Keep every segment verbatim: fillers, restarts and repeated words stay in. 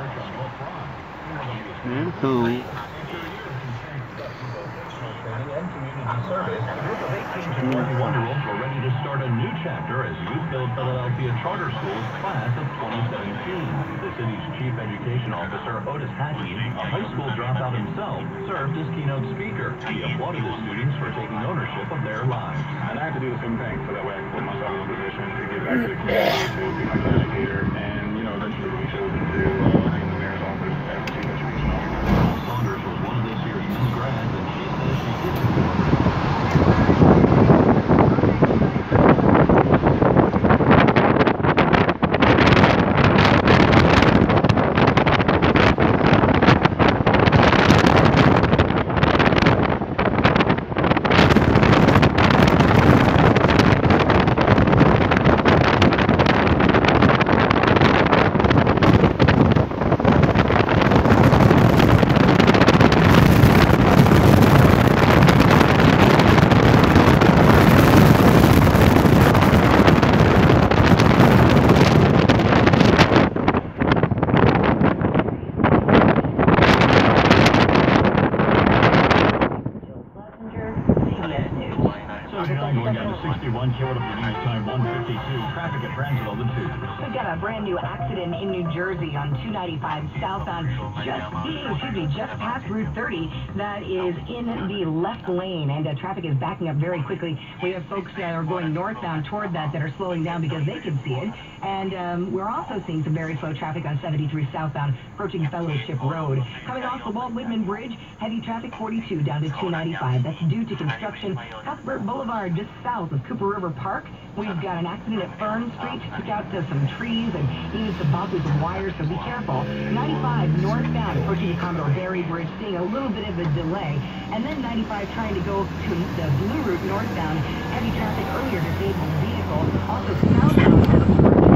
Man, cool. And community service, a group of eighteen to twenty-one-year-olds were ready to start a new chapter as Youthville Philadelphia Charter School's class of twenty seventeen. The city's chief education officer, Otis Hackey, a high school dropout himself, served as keynote speaker. He applauded the students for taking ownership of their lives. And I have to do the same thing so that way I can put myself in a position to give back to the community, to be like an educator, and, you know, eventually be chosen to uh, be in the mayor's office as the chief education officer. Saunders was one of this year's Miss Grads, and she says she did. Going down to sixty-one, Kyoto for news time one fifty-two. Traffic at Transit on the two. We've got a brand new accident in New Jersey on two ninety-five southbound, just, excuse me, just past Route thirty. That is in the left lane, and uh, traffic is backing up very quickly. We have folks that are going northbound toward that that are slowing down because they can see it. And um, we're also seeing some very slow traffic on seventy-three southbound, approaching Fellowship Road. Coming off the Walt Whitman Bridge, heavy traffic forty-two down to two ninety-five. That's due to construction. Cuthbert Boulevard, just south of Cooper River Park. We've got an accident at Fern Street. Took out to some trees and even some bumpy some wires, so be careful. ninety-five northbound, approaching the Commodore Barry Bridge, seeing a little bit of a delay. And then ninety-five trying to go to the Blue Route northbound. Heavy traffic earlier, disabled vehicle. Also southbound at the Port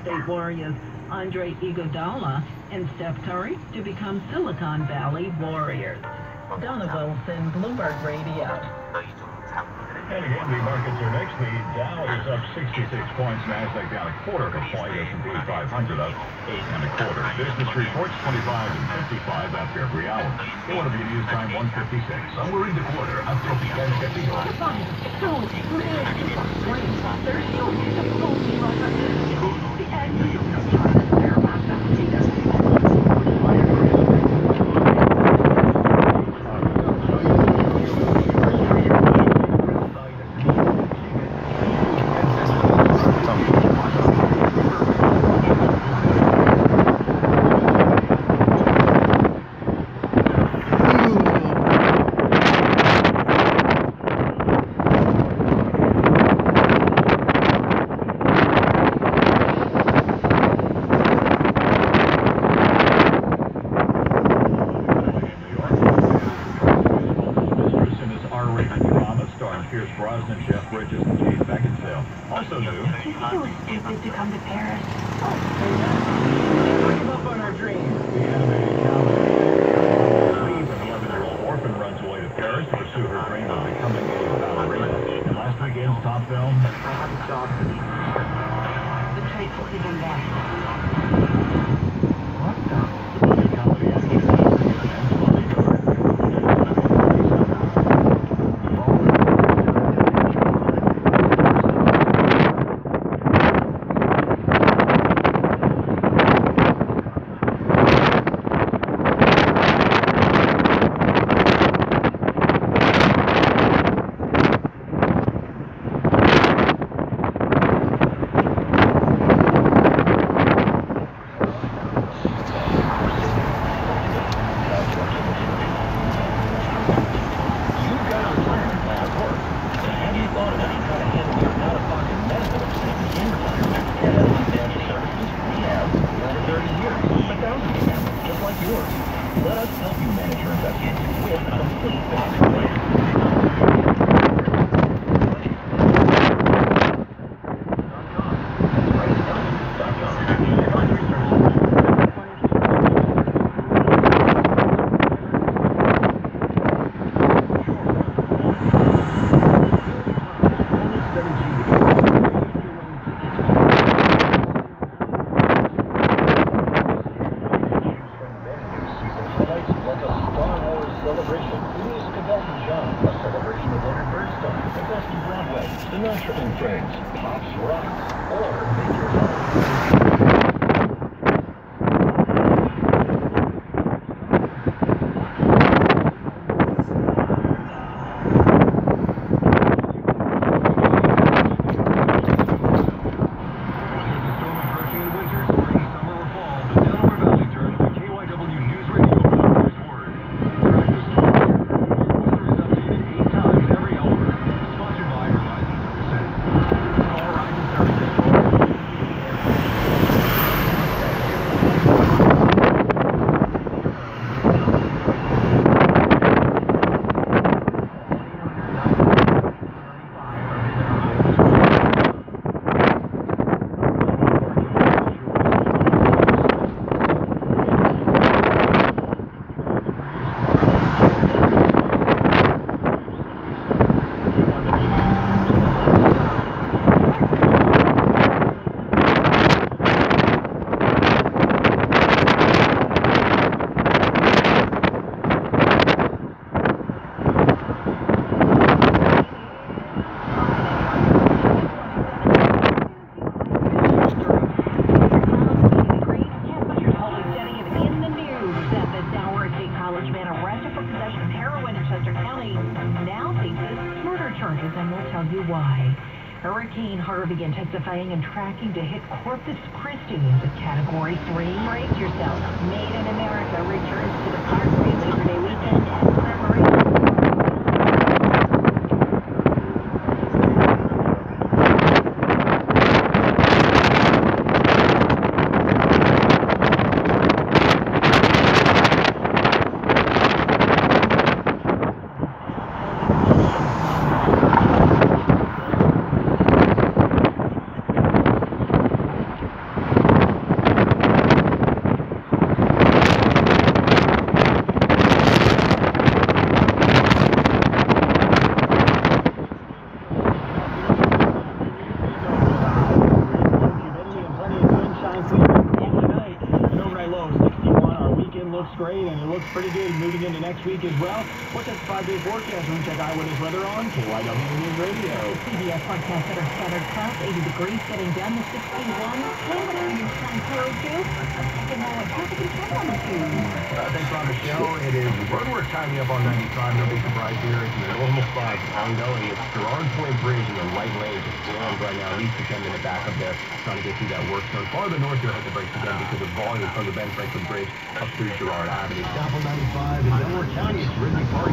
State Warriors Andre Iguodala and Steph Curry to become Silicon Valley Warriors. Donna Wilson, Bloomberg Radio. And again, the markets are mixed. The Dow is up sixty-six points. Nasdaq down a quarter of a point. S and P five hundred up eight and a quarter. Business reports twenty-five and fifty-five after every hour. They want to be news time one fifty-six. Somewhere in the quarter up to ten fifty-five. Pierce Brosnan, Jeff Bridges, and Kate Beckinsale. Also new. Did you think it was stupid to come to Paris? Oh, give up on our dreams. The animated comedy. Steve, an eleven-year-old orphan, runs away to Paris to pursue her dream of becoming a ballerina. And last weekend's top film. I have a job to do. The traits will give him back. What the? The comedy action. Let us help you manage your investments with complete financial Sinatra and Friends, Pops Rocks, or Make Your Own. Hurricane Harvey intensifying and tracking to hit Corpus Christi as a Category three. Brace yourself. Made in America returns to the Parkway Labor Day weekend and preparation. looks great, and it looks pretty good moving into next week as well. What's that five-day forecast? We're going to check eyewitness weather on K Y W News Radio. C B S forecast that are scattered clouds, eighty degrees, getting down to sixty-one. Cleveland, sun zero two. Second now at traffic and traffic on the tube. Uh, thanks, Rob Michelle. It is roadwork timing up on ninety-five. No big surprise here. It's the normal spot ongoing. It's Gerard Point Bridge in the right lane. It's jammed right now. At least a ten minute back up there. Trying to get through that work zone. Farther north, you'll have to brakes again because of volume from the Ben Franklin Bridge up through Girard Avenue. South on ninety-five in Delaware County. It's Ridley Park.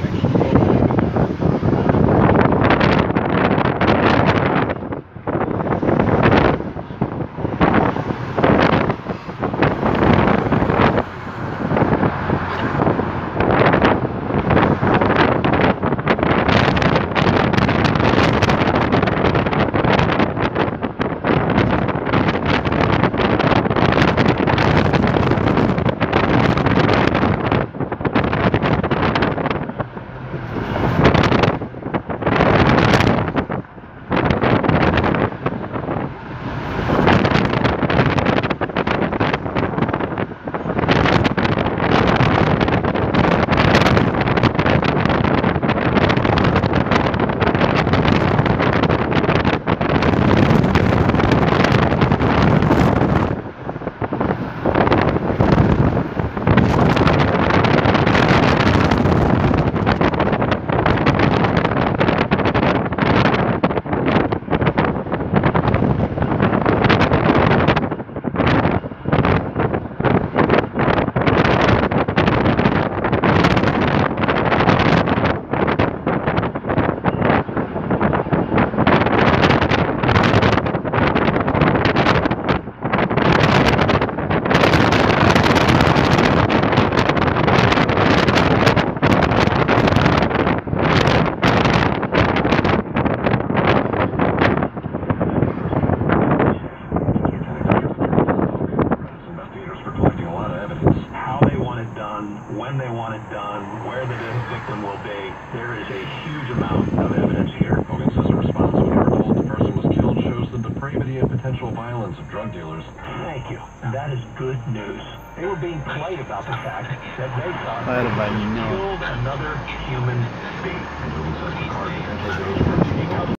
When they want it done, where the victim will be. There is a huge amount of evidence here. Hogan says a response when they were told the person was killed shows the depravity and potential violence of drug dealers. Thank you. That is good news. They were being polite about the fact that they thought Claro, they no. killed another human being. Hogan says the car potentially goes for